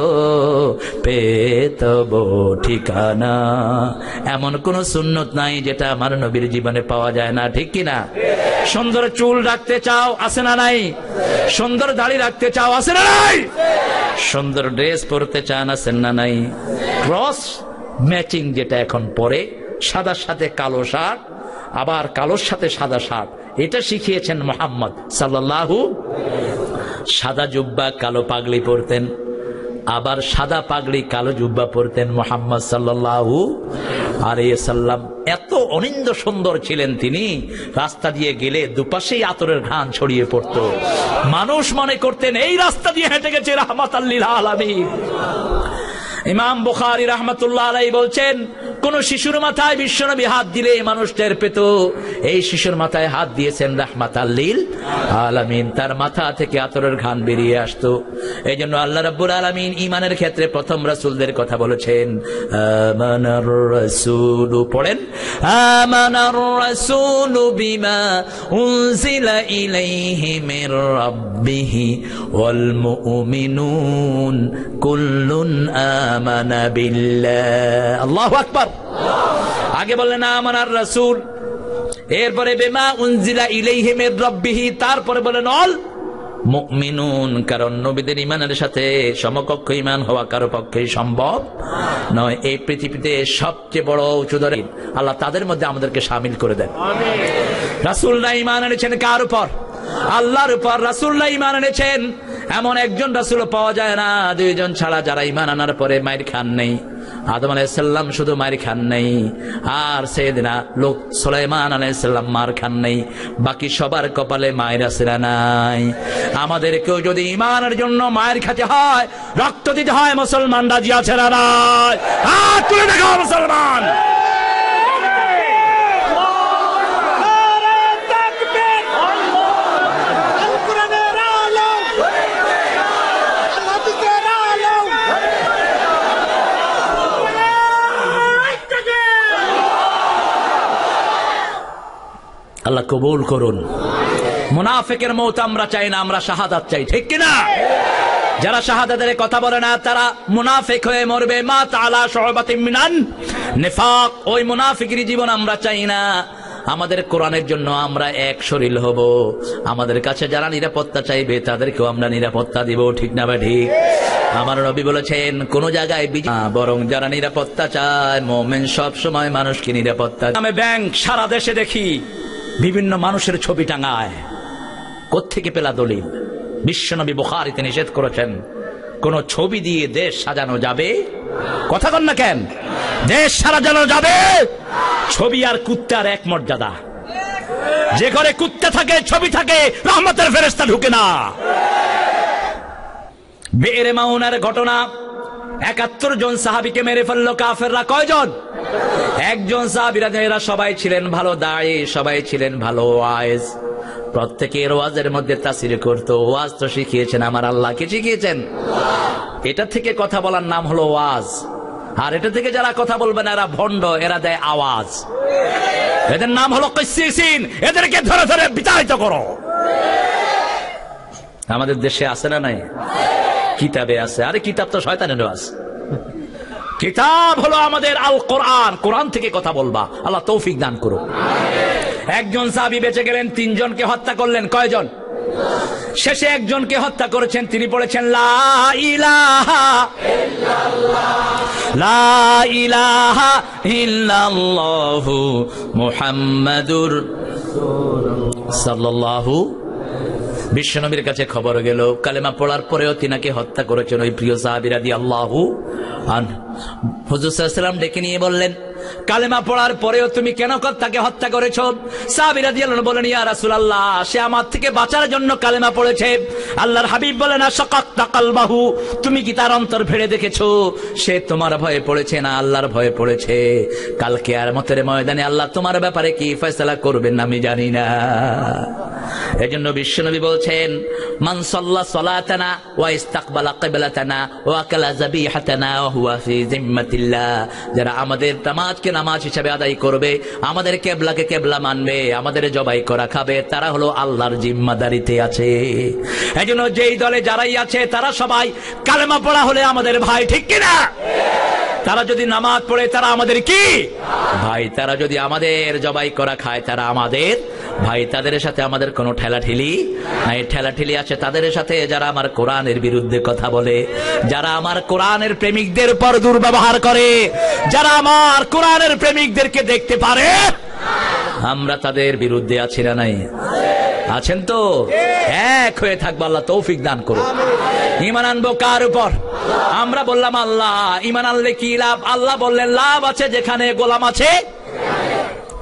পেতব ঠিকানা। এমন কোন সুন্নত নাই যেটা আমার নবীর জীবনে পাওয়া যায় না, ঠিক কিনা? সুন্দর চুল রাখতে চাও, আছে না নাই? সুন্দর দাড়ি রাখতে চাও, আছে না নাই? সুন্দর ড্রেস পরতে চান, আছেন না নাই? ক্রস ম্যাচিং যেটা এখন পরে, সাদার সাথে কালো শার্ট, আবার কালোর সাথে সাদা শার্ট, এটা শিখিয়েছেন মুহাম্মদ সাল্লাল্লাহু। সাদা জুব্বা কালো পাগড়ি পরতেন, আবার সাদা পাগড়ি কালো জুব্বা পরতেন মুহাম্মদ সাল্লাল্লাহু আলাইহি সাল্লাম। এত অনিন্দ সুন্দর ছিলেন তিনি, রাস্তা দিয়ে গেলে দুপাশেই আতরের ঘ্রাণ ছড়িয়ে পড়তো। মানুষ মনে করতেন এই রাস্তা দিয়ে হেঁটে গেছে রাহমাতাল লিল আলামিন। ইমাম বুখারী রাহমাতুল্লাহ আলাইহি বলছেন, কোন শিশুর মাথায় বিশ্বনবী হাত দিলে মানুষ টের পেত এই শিশুর মাথায় হাত দিয়েছেন রাহমাতাল লিল আলামিন, তার মাথা থেকে আতরের ঘ্রাণ বেরিয়ে আসতো। এই জন্য আল্লাহ রাব্বুল আলামিন ঈমানের ক্ষেত্রে প্রথম রাসূলদের কথা বলেছেন, আমানার রাসূলু, পড়েন, আমানার রাসূলু বিমা উনজিলা ইলাইহি মির রাব্বিহি ওয়াল মুমিনুন কুল্লুন আমানা বিল্লাহ। আল্লাহু আকবার। আগে বললেন আমানার রাসূল, এরপরে বিমা উনজিলা ইলাইহি মির রাব্বিহি, তারপরে বলেন অল মুমিনুন, কারণ নবীদের ঈমানের সাথে সমকক্ষ ঈমান হওয়া কারো পক্ষেই সম্ভব নয়। এই পৃথিবীতে সবচেয়ে বড় উচ্চদরে আল্লাহ তাদের মধ্যে আমাদেরকে শামিল করে দেন। আমিন। রাসূলরা ঈমান এনেছেন কার উপর? আল্লাহর উপর। রাসূলরা ঈমান এনেছেন এমন একজন রাসূল পাওয়া যায় না দুইজন ছাড়া যারা ঈমান আনার পরে মাইর খান নেই। আদম আলাইহিস সালাম শুধু মার খান নাই, আর সাইয়েদনা লোক সুলাইমান আলাইহিস সালাম মার খান নাই, বাকি সবার কপালে মায়ের আছে না নাই? আমাদেরকেও যদি ঈমানের জন্য মায়ের খেতে হয়, রক্ত দিতে হয়, মুসলমান রাজি আছে না নাই? হাত তুলে দেখাও মুসলমান। আল্লাহ কবুল করুন। মুনাফিকের মওত আমরা চাই না, আমরা শাহাদাত চাই, ঠিক কিনা? যারা শাহাদাতের কথা বলে না তারা মুনাফিক হয়ে মরবে। মা তাআলা শুবাতিন মিনান নিফাক, ওই মুনাফিকের জীবন আমরা চাই না। আমাদের কোরআনের জন্য আমরা এক শরীর হব। আমাদের কাছে যারা নিরাপত্তা চাইবে তাদেরকেও আমরা নিরাপত্তা দিব, ঠিক না বা ঠিক? আমার নবী বলেছেন কোন জায়গায় বরং যারা নিরাপত্তা চায় মুমিন সব সময় মানুষকে নিরাপত্তা। আমি ব্যাংক সারা দেশে দেখি বিভিন্ন মানুষের ছবি টাঙায়। কোত্থেকে পেলা দলিল? বিশ্বনবী বুখারীতে নিষেধ করেছেন কোন ছবি দিয়ে দেশ সাজানো যাবে? কথা বল না কেন? দেশ সাজানো যাবে? ছবি আর কুত্তার এক মর্যাদা। যে ঘরে কুত্তা থাকে, ছবি থাকে, রহমতের ফেরেশতা ঢুকে না। বেরে মাউনার ঘটনা, একাত্তর জন সাহাবীকে মেরে ফেললো কাফেররা। কয়জন? একজন সাহাবীরা, এরা সবাই ছিলেন ভালো দায়ী, সবাই ছিলেন ভালো ওয়াইজ, প্রত্যেকের ওয়াজের মধ্যে তাসির করত। ওয়াজ তো শিখিয়েছেন আমার আল্লাহ, কে শিখিয়েছেন? এটা থেকে কথা বলার নাম হলো ওয়াজ, আর এটা থেকে যারা কথা বলবে না এরা ভণ্ড, এরা দেয় আওয়াজ। এদের নাম হলো কিসসিন, এদেরকে ধরে ধরে বিতাড়িত করো। আমাদের দেশে আছে না নাই? কিতাবে আছে। আরে কিতাব তো শয়তানেরও আছে। কিতাব হলো আমাদের আল কোরআন, কোরআন থেকে কথা বলবা। আল্লাহ তৌফিক দান করো। একজন সাহাবী বেঁচে গেলেন, তিনজনকে হত্যা করলেন। কয়জন? শেষে একজনকে হত্যা করেছেন, তিনি পড়েছেন লা ইলাহা ইল্লাল্লাহ, লা ইলাহা ইল্লাল্লাহু মুহাম্মাদুর সাল্লাল্লাহু। বিশ্বনবীর কাছে খবর গেল, কালেমা পড়ার পরেও তিনাকে হত্যা করেছেন ওই প্রিয় সাহাবী রাদিয়াল্লাহু আনহু। হুজুর সাল্লাল্লাহু আলাইহি ওয়াসাল্লাম ডেকে নিয়ে বললেন, কালেমা পড়ার পরেও তুমি কেন তাকে হত্যা করেছো? সাহাবী রাদিয়াল্লাহু আনহু বলেন, ইয়া রাসূলুল্লাহ, সে আমার থেকে বাঁচার জন্য কালেমা পড়েছে। আল্লাহর হাবিব বলেন, আশাকাক্তা কালবাহু, তুমি কি তার অন্তর ভেড়ে দেখেছো? সে তোমার ভয়ে পড়েছে না আল্লাহর ভয়ে পড়েছে? কাল কিয়ামতের ময়দানে আল্লাহ তোমার ব্যাপারে কি ফয়সালা করবেন আমি জানি না। এজন্য বিশ্বনবী বলছেন, মান সাল্লা সালাতানা ওয়া ইস্তাকবালা কিবলাতানা ওয়া আকালা যাবিহাতানা ওয়া হুয়া ফি জিম্মাতিল্লাহ, যারা আমাদের নামাজকে নামাজ হিসেবে আদায় করবে, আমাদের কিবলাকে কিবলা মানবে, আমাদের জবাই করা খাবে, তারা হলো আল্লাহর জিম্মাদারিতে আছে। এজন্য যেই দলে যারাই আছে তারা সবাই কালেমা পড়া হলে আমাদের ভাই, ঠিক কি না? তারা যদি নামাজ পড়ে তারা আমাদের কি ভাই, তারা যদি আমাদের জবাই করা খায় তারা আমাদের ভাই। তাদের সাথে আমাদের কোনো ঠেলাঠেলি নাই। ঠেলাঠেলি আছে তাদের সাথে যারা আমার কোরআনের বিরুদ্ধে কথা বলে, যারা আমার কোরআনের প্রেমিকদের উপর দুর্ব্যবহার করে, যারা আমার কোরআনের প্রেমিকদেরকে দেখতে পারে, আমরা তাদের বিরুদ্ধে আছি না নাই? আছেন তো? এক হয়ে থাকবো, আল্লাহ তৌফিক দান করুন। ঈমান আনবো কার উপর? আমরা বললাম আল্লাহ। ঈমান আনলে কি লাভ? আল্লাহ বললেন লাভ আছে যেখানে গোলাম আছে।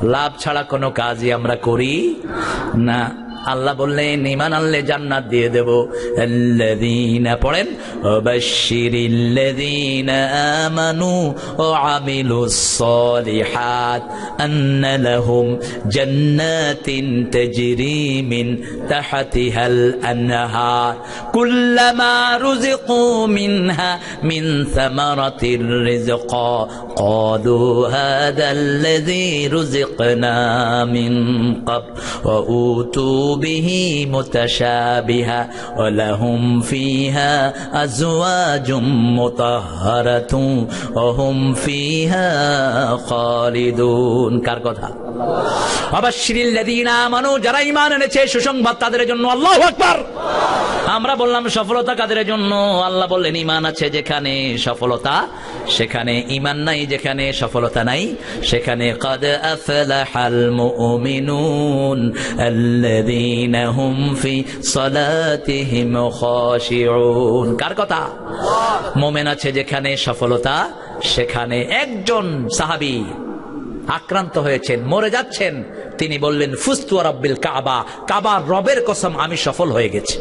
লাভ ছাড়া কোনো কাজই আমরা করি না। আল্লাহ বললেন ঈমান আনলে জান্নাত দিয়ে দেব। আল্লাযীনা পড়েন ওয়াবাশশিরিল্লাযীনা আমানু ওয়া আমিলুস সালিহাত আন্না লাহুম জান্নাতিন তাজরি মিন তাহতিহাল আনহার কুল্লামা রুযিকু মিনহা মিন সামারাতির রিজকা ক্বালু হাযাল্লাযী রুযিকনা মিন ক্বাবল ওয়া উতু به متشابها ولهم فيها أزواج مطهرة وهم فيها خالدون কার কথা? আবাশশিরিল্লাযীনা আমানু, যারা ঈমান এনেছে সুসংবাদ তাদের জন্য। আল্লাহু আকবার। আমরা বললাম সফলতা কাদের জন্য? আল্লাহ বললেন ঈমান আছে যেখানে সফলতা সেখানে, ঈমান নাই যেখানে সফলতা নাই সেখানে। কাদ আফলাহাল মুমিনুন আল্লাযীনা হুম ফি সালাতিহিম খাশিউন। কার কথা? মুমিন আছে যেখানে সফলতা সেখানে। একজন সাহাবী আক্রান্ত হয়েছেন, মরে যাচ্ছেন, তিনি বললেন ফুস্তু রাব্বিল কাবা, কাবার রবের কসম আমি সফল হয়ে গেছি।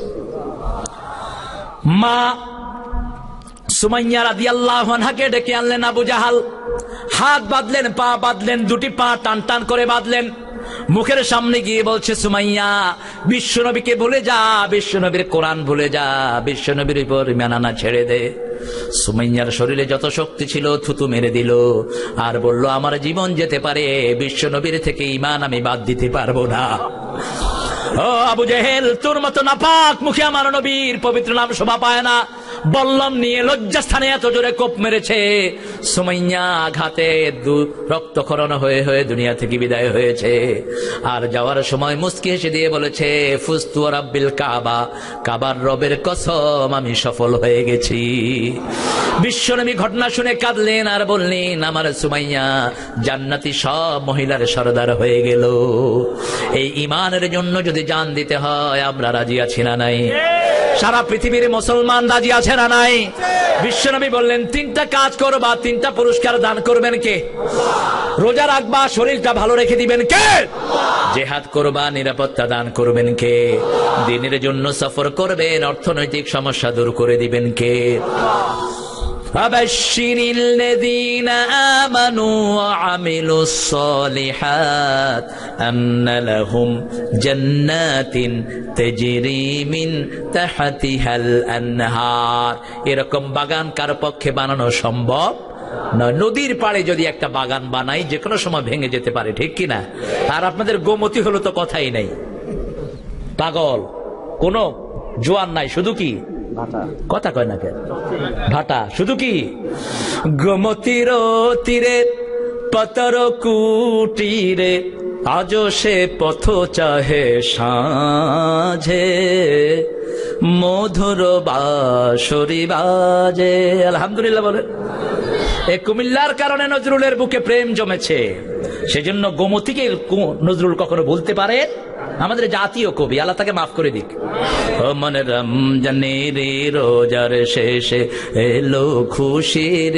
মা সুমাইয়া রাদিয়াল্লাহু আনহাকে ডেকে আনলেন আবু জাহাল, হাত বাঁধলেন, পা বাঁধলেন, দুটি পা টান টান করে বাঁধলেন, মুখের সামনে গিয়ে বলছে সুমাইয়া বিশ্বনবীকে ভুলে যা, বিশ্বনবীর কোরআন ভুলে যা, বিশ্বনবীর উপর ঈমান আনা ছেড়ে দে। সুমাইয়ার শরীরে যত শক্তি ছিল থুতু মেরে দিল আর বলল আমার জীবন যেতে পারে, বিশ্বনবীর থেকে ঈমান আমি বাদ দিতে পারবো না। ও আবু জেহেল, তোর মতো নাপাক মুখে আমার নবীর পবিত্র নাম শোভা পায় না। বল্লম নিয়ে লজ্জাস্থানে এত জোরে কোপ মেরেছে, সুমাইয়া আঘাতে রক্তক্ষরণ হয়ে হয়ে দুনিয়া থেকে বিদায় হয়েছে। আর যাওয়ার সময় মুস্কি হেসে দিয়ে বলেছে ফুস্তু রাব্বিল কাবা, কাবার রবের কসম আমি সফল হয়ে গেছি। বিশ্বনবী ঘটনা শুনে কাঁদলেন আর বললেন আমার সুমাইয়া জান্নাতি সব মহিলার সরদার হয়ে গেল। এই ঈমানের জন্য যদি জান দিতে হয় আমরা রাজি আছি না নাই? সারা পৃথিবীর মুসলমান রাজি আছে না নাই? বিশ্বনবী বললেন তিনটা কাজ করবা, তিনটা পুরস্কার দান করবেন কে? রোজা রাখবা, শরীরটা ভালো রেখে দিবেন কে? জিহাদ করবা, নিরাপত্তা দান করবেন কে? দিনের জন্য সফর করবেন, অর্থনৈতিক সমস্যা দূর করে দিবেন কে? আবাশশিরিল্লাযীনা আমানু ওয়া আমিলুস সালিহাত আন্না লাহুম জান্নাতিন তাজরি মিন তাহতিহাল আনহার। এরকম বাগান কার পক্ষে বানানো সম্ভব নয়? নদীর পাড়ে যদি একটা বাগান বানাই যে কোনো সময় ভেঙে যেতে পারে, ঠিক কিনা? আর আপনাদের গোমতী হলো তো কথাই নাই, পাগল, কোনো জোয়ান নাই, শুধু কি কথা কয় না কেন ভাটা, শুধু কি গোমতীর তীরে পতর কুটিরে আজ সে পথ চাহে সাঁঝে মধুর বাঁশরি বাজে। আলহামদুলিল্লাহ বলেন। এই কুমিল্লার কারণে নজরুলের বুকে প্রেম জমেছে, সেজন্য গোমতীকে নজরুল কখনো বলতে পারে। আমাদের জাতীয় কবি, আল্লাহ তাকে মাফ করে দিক। ও মনে রমজানের রোজার শেষে এলো খুশির,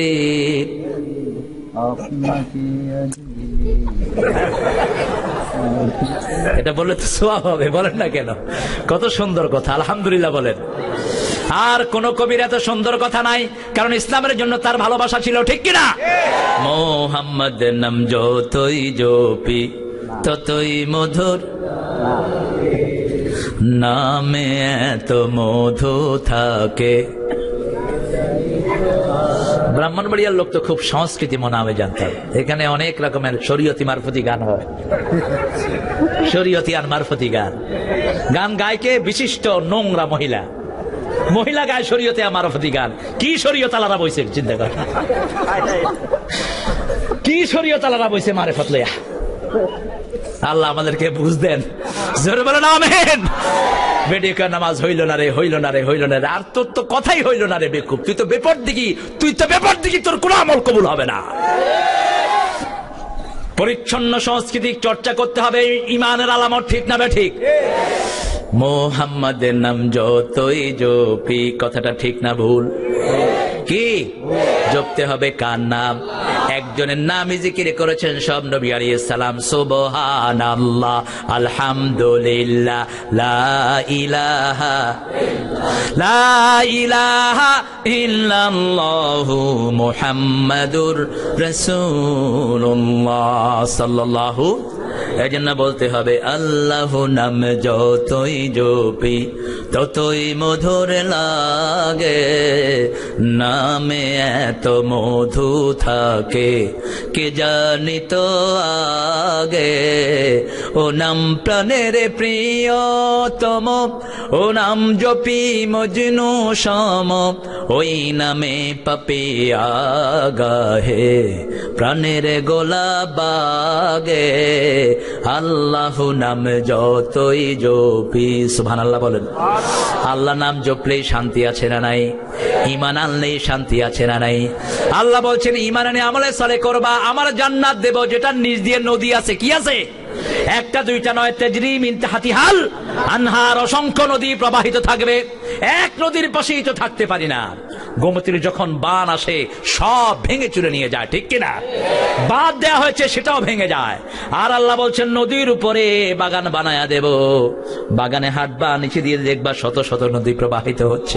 এটা বললে তো সোয়াব হবে, বলেন না কেন? কত সুন্দর কথা, আলহামদুলিল্লাহ বলেন। আর কোন কবির এত সুন্দর কথা নাই, কারণ ইসলামের জন্য তার ভালোবাসা ছিল, ঠিক কিনা? মোহাম্মদ নাম যতই জপি ততই মধুর, নামে এত মধু থাকে। ব্রাহ্মণবাড়িয়ার লোক তো খুব সংস্কৃতি মনাবে জানতাম, এখানে অনেক রকমের শরীয়তি মারফতি গান হয়, শরীয়তি আর মারফতি গান। গান গায়কে বিশিষ্ট নোংরা মহিলা, মহিলা গায় শরীয়তে আর মারফতি গান। কি শরীয়ত আলাদা বইছে চিন্তা কর, কি শরীয়ত আলাদা বইছে মারেফত লইয়া। আল্লাহ আমাদেরকে বুঝ দেন, জোরে বলেন আমিন। বেডিকা নামাজ হইল না রে, হইল না রে, হইল না রে, আর তোর তো কথাই হইল না রে বেকুব, তুই তো বেপর দিকি, তুই তো বেপর দিকি, তোর কোন আমল কবুল হবে না। পরিচ্ছন্ন সংস্কৃতিক চর্চা করতে হবে, ইমানের আলামত, ঠিক না ঠিক? মোহাম্মদের নাম যতই জপি, কথাটা ঠিক না ভুল? কি জপতে হবে কার নাম? একজনের নামই জিকির করেছেন সব নবী আলাইহিস সালাম। সুবহানাল্লাহ, আলহামদুলিল্লাহ, লা ইলাহা লা ইলাহা ইল্লাল্লাহু মুহাম্মাদুর রাসূলুল্লাহ সাল্লাল্লাহু। এই জন্য বলতে হবে আল্লাহ নাম যতই জপি ততই মধুর লাগে, নামে এত মধু থাকে কে জানি তো আগে। ও নাম প্রাণের প্রিয়তম, ও নাম জপি মজনু সম, ওই নামে পাপিয়া গাহে প্রাণের গোলা বাগে। আল্লাহ নাম যতই জপি, সুবহানাল্লাহ বলেন। আল্লাহ নাম জপলেই শান্তি আছে না নাই? ঈমান আনলেই শান্তি আছে না নাই? আল্লাহ বলছেন ঈমান আনে আমলে সালে করবা, আমার জান্নাত দেব যেটার নিচ দিয়ে নদী আছে। কি আছে? একটা দুইটা নয়, তাজরি মিন তাহতিহাল আনহার, অসংখ্য নদী প্রবাহিত থাকবে। এক নদীর পাশেই তো থাকতে পারি না। গোমতীর যখন বান আসে সব ভেঙে চুরে নিয়ে যায়, ঠিক কিনা? বাদ দেয়া হয়েছে সেটাও ভেঙে যায়। আর আল্লাহ বলছেন নদীর উপরে বাগান বানায়া দেব, বাগানে হাঁটবা, নিচে দিয়ে দেখবা শত শত নদী প্রবাহিত হচ্ছে।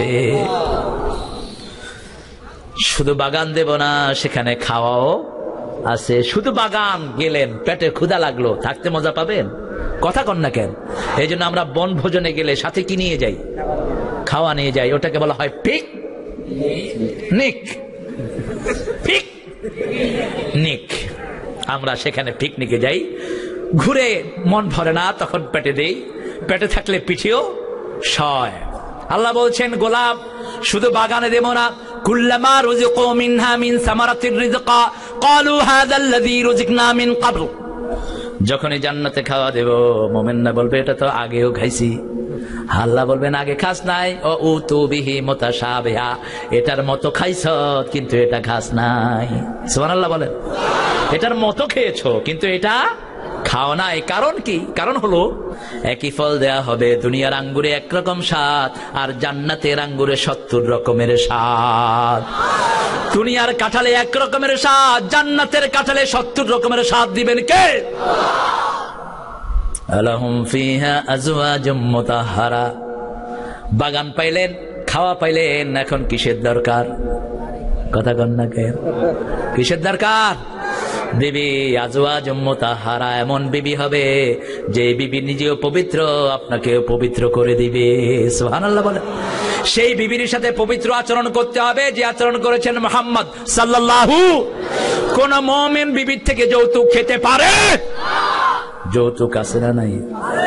শুধু বাগান দেব না, সেখানে খাওয়াও আছে। শুধু বাগান গেলেন, পেটে ক্ষুধা লাগলো, থাকতে মজা পাবেন? কথা কন না কেন? এই জন্য আমরা বন ভোজনে গেলে সাথে কি নিয়ে যাই? খাওয়া নিয়ে যাই। ওটাকে বলা হয় পিক নিক পিক নিক। আমরা সেখানে পিকনিকে যাই, ঘুরে মন ভরে না, তখন পেটে দেই, পেটে থাকলে পিছিয়েও সয়। আল্লাহ বলছেন গোলাপ শুধু বাগানে দেব না, কুল্লামা রুজিকু মিনহা মিন সামারাতির রিজকা ক্বালু হাযাল্লাযী রুজিকনা মিন ক্বাবল। যখনই জান্নাতে খাওয়া দেব, মুমিনরা বলবে এটা তো আগেও খাইছি। আল্লাহ বলবেন আগে খাস নাই, ও উতু বিহি মুতাশাবিহা, এটার মতো খাইছ কিন্তু এটা খাস নাই। সুবহানাল্লাহ বলেন। এটার মতো খেয়েছো কিন্তু এটা খাও নাই। কারণ কি? কারণ হলো একই ফল দেয়া হবে। দুনিয়ার আঙ্গুরে একরকম স্বাদ, আর জান্নাতের আঙ্গুরে সত্তর রকমের স্বাদ। দুনিয়ার কাঁঠালে এক রকমের স্বাদ, জান্নাতের কাঁঠালে সত্তর রকমের স্বাদ দিবেন কে? আলাহুম ফিহা আজওয়াজুম মুতাহহারা। বাগান পাইলেন, খাওয়া পাইলেন, এখন কিসের দরকার? কথা কন না কেন? কিসের দরকার? বিবি আজওয়াজুম মুতাহহারা, এমন বিবি হবে যে বিবি নিজেও পবিত্র, আপনাকেও পবিত্র করে দিবে। সুবহানাল্লাহ বলে। সেই বিবির সাথে পবিত্র আচরণ করতে হবে যে আচরণ করেছেন মুহাম্মদ সাল্লাল্লাহু। কোন মুমিন বিবির থেকে যৌতুক খেতে পারে? যৌতুক আছে না নাই?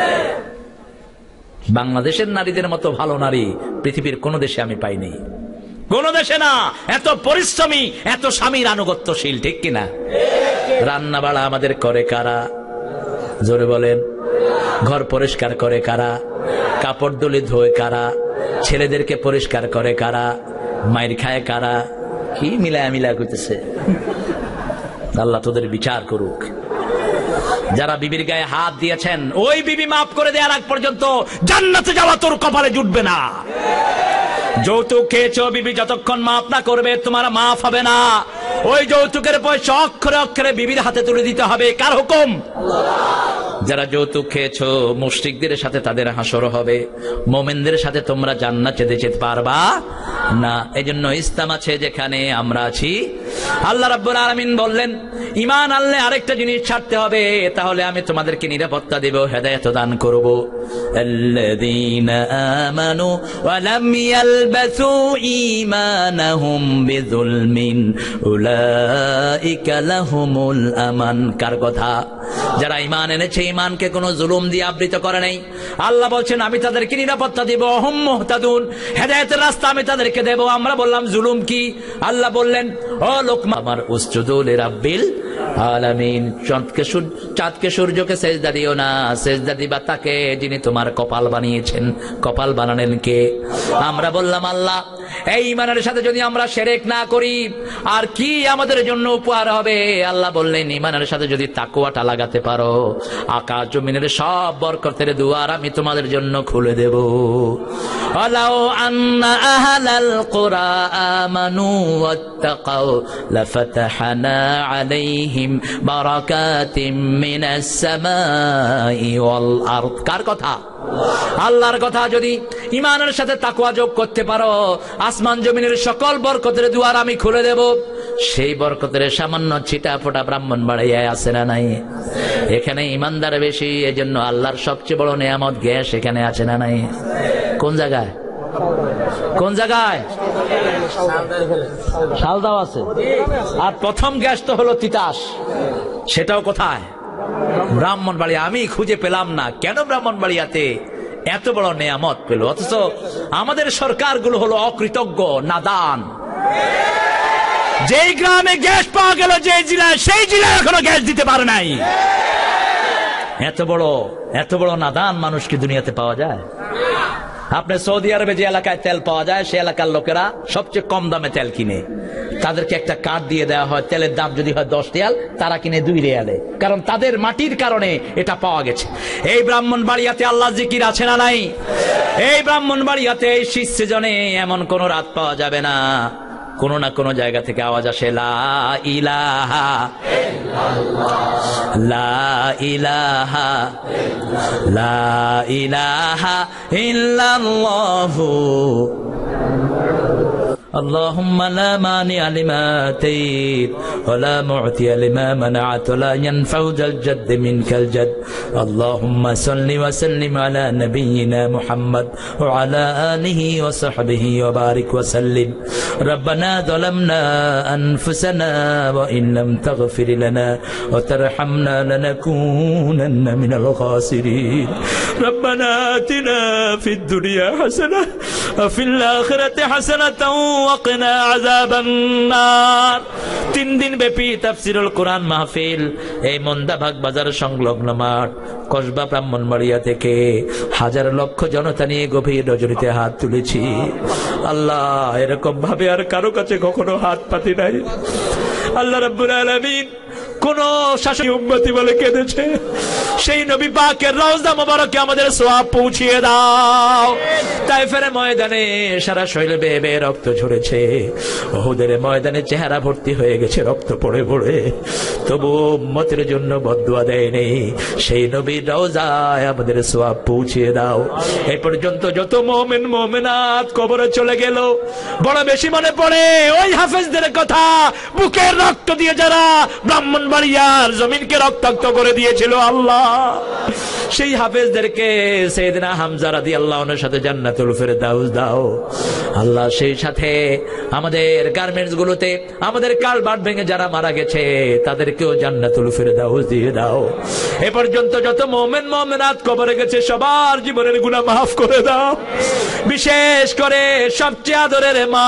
বাংলাদেশের নারীদের মতো ভালো নারী পৃথিবীর কোন দেশে আমি পাইনি। কোন দেশে না। এত পরিশ্রমী, এত স্বামীর আনুগত্যশীল, ঠিক কিনা? রান্না বাড়া আমাদের করে কারা? জোরে বলেন। ঘর পরিষ্কার করে কারা? কাপড় দলি ধোয় কারা? ছেলেদেরকে পরিষ্কার করে কারা? মায়ের খায় কারা? কি মিলায় মিলা করতেছে। আল্লাহ তোদের বিচার করুক। যারা বিবির গায়ে হাত দিয়েছেন, ওই বিবি মাফ করে দেওয়ার আগ পর্যন্ত জান্নাতে যাওয়া তোর কপালে জুটবে না। যৌতুক খেয়েছো, বিবি যতক্ষণ মাফ না করবে তোমার মাফ হবে না। ওই যৌতুকের পয়সা অক্ষরে অক্ষরে বিবির হাতে তুলে দিতে হবে। কার হুকুম? যারা যৌতুক খেয়েছো, মুশরিকদের সাথে তাদের হাসর হবে, মুমিনদের সাথে তোমরা জান্নাতে যেতে পারবা না। এজন্য ইসলাম আছে যেখানে আমরা আছি। আল্লাহ রাব্বুল আলামিন বললেন ঈমান আনলে আরেকটা জিনিস ছাড়তে হবে, তাহলে আমি তোমাদেরকে নিরাপত্তা দেব, হেদায়েত দান করব। আল্লাযীনা আমানু ওয়া লাম ইয়ালবাসু ঈমানাহুম বিযুলমিন উলাইকা লাহুমুল আমান। কার কথা? যারা ঈমান এনেছে, ঈমানকে কোনো জুলুম দিয়ে আবৃত করে নাই। আল্লাহ বলছেন আমি তাদেরকে নিরাপত্তা দেব, হুম মুহতাদুন, হেদায়েতের রাস্তা আমি তাদেরকে দেব। আমরা বললাম জুলুম কি? আল্লাহ বললেন ও লোকমান আমার উসজুদু লিরাব্বিল আলামিন, চাঁদকে চাঁদকে সূর্যকে সেজদা দিও না, সেজদা দিবা তাকে যিনি তোমার কপাল বানিয়েছেন। কপাল বানালেন কে? আমরা বললাম আল্লাহ। এই ঈমানের সাথে যদি আমরা শিরক না করি আর কি আমাদের জন্য উপহার হবে? আল্লাহ বললেন ঈমানের সাথে যদি তাকওয়াটা লাগাতে পারো, আকাশ জমিনের সব বরকতের দুয়ার আমি তোমাদের জন্য খুলে দেব। ওয়ালাউ আন্না আহলাল কুরা আমানু ওয়াত্তাকাউ লাফাতাহনা আলাইহিম বারাকাতিম মিনাস সামাই ওয়াল আরদ। কার কথা? আল্লাহর কথা। যদি ঈমানের সাথে তাকওয়া যোগ করতে পারো, আসমান জমিনের সকল বরকতের দুয়ার আমি খুলে দেব। সেই বরকতের সামান্য ছিটা ফোটা ব্রাহ্মণবাড়িয়ায় আছে না নাই? এখানে ঈমানদার বেশি, এজন্য আল্লাহর সবচেয়ে বড় নেয়ামত গ্যাস এখানে আছে না নাই? কোন জায়গায়? কোন জায়গায়? শালদাও আছে। আর প্রথম গ্যাস তো হলো তিতাস, সেটাও কোথায়? ব্রাহ্মণবাড়িয়া। আমি খুঁজে পেলাম না কেন ব্রাহ্মণবাড়িয়াতে এত বড় নেয়ামত পেল, অথচ আমাদের সরকারগুলো হলো অকৃতজ্ঞ, নাদান। যেই গ্রামে গ্যাস পাওয়া গেল যে জেলায়, সেই জেলায় এখনো গ্যাস দিতে পারে নাই। এত বড় এত বড় নাদান মানুষ কি দুনিয়াতে পাওয়া যায়? আপনি সৌদি আরবে যে এলাকায় তেল পাওয়া যায়, সে এলাকার লোকেরা সবচেয়ে কম দামে তেল কিনে। তাদেরকে একটা কার্ড দিয়ে দেওয়া হয়, তেলের দাম যদি হয় দশ রিয়াল, তারা কিনে দুই রিয়ালে, কারণ তাদের মাটির কারণে এটা পাওয়া গেছে। এই ব্রাহ্মণবাড়িয়াতে আল্লাহ জিকির আছে না নাই? এই ব্রাহ্মণবাড়িয়াতে এই শীত সিজনে এমন কোন রাত পাওয়া যাবে না কোন না কোন জায়গা থেকে আওয়াজ আসে, লা ইলাহা লা ইলাহা লা ইলাহা ইল্লাল্লাহু اللهم لا مانع لما آتيت ولا معطي لما منعت ولا ينفع ذا الجد منك الجد. اللهم صل وسلم على نبينا محمد وعلى آله وصحبه وبارك وسلم. ربنا ظلمنا أنفسنا وإن لم تغفر لنا وترحمنا لنكونن من الخاسرين. ربنا آتنا في الدنيا حسنة وفي الآخرة حسنة وقنا عذاب النار. তিন দিন ব্যাপী তাফসীরুল কোরআন মাহফিল এই মন্দাভাগ বাজার সংলগ্ন মাঠ কসবা ব্রাহ্মণবাড়িয়া থেকে হাজার লক্ষ জনতা নিয়ে গভীর রজনীতে হাত তুলেছি। আল্লাহ, এরকম ভাবে আর কারো কাছে কখনো হাত পাতি নাই। আল্লাহ রাব্বুল আলামিন কোন শাসক উম্মতি বলে কেঁদেছে, সেই নবী পাকের রওজা মোবারকে আমাদের সওয়াব পৌঁছিয়ে দাও। তাইফের ময়দানে সারা শরীরে বেয়ে বেয়ে রক্ত ঝরেছে, উহুদের ময়দানে চেহারা ভর্তি হয়ে গেছে রক্ত পড়ে পড়ে, তবু উম্মতের জন্য বদদুয়া দেয়নি। সেই নবীর রওজায় আমাদের সওয়াব পৌঁছিয়ে দাও। এই পর্যন্ত যত মুমিন মুমিনাত কবরে চলে গেল, বড় বেশি মনে পড়ে ওই হাফেজদের কথা, বুকের রক্ত দিয়ে যারা ব্রাহ্মণবাড়িয়ার জমিনকে রক্তাক্ত করে দিয়েছিল। আল্লাহ, সেই হাফেজদেরকে সাইয়েদনা হামজা রাদিয়াল্লাহু আনহুর সাথে জান্নাতুল ফেরদাউস দাও। আল্লাহ, সেই সাথে আমাদের গার্মেন্টস গুলোতে আমাদের কালভার্ট ভেঙে যারা মারা গেছে তাদেরকেও জান্নাতুল ফেরদাউস দিয়ে দাও। এ পর্যন্ত যত মুমিন মুমিনাত কবরে গেছে সবার জীবনের গুনাহ মাফ করে দাও। বিশেষ করে সবচেয়ে আদরের মা,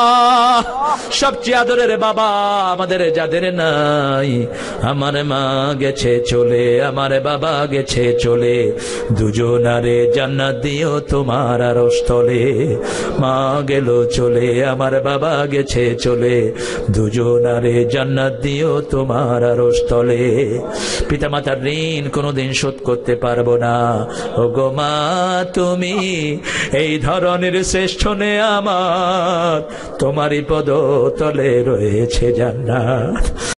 সবচেয়ে আদরের বাবা আমাদের যাদের নাই, আমার মা গেছে চলে, আমার বাবা গেছে চলে, দুজনারে জান্নাত দিও তোমার আরশ তলে। মা গেল চলে, আমার বাবা গেছে চলে, দুজনারে জান্নাত দিও তোমার আরশ তলে। পিতামাতার ঋণ কোনোদিন শোধ করতে পারবো না, ওগো মা তুমি এই ধরনের শ্রেষ্ঠ নেয়ামত, তোমারই পদ তলে রয়েছে জান্নাত।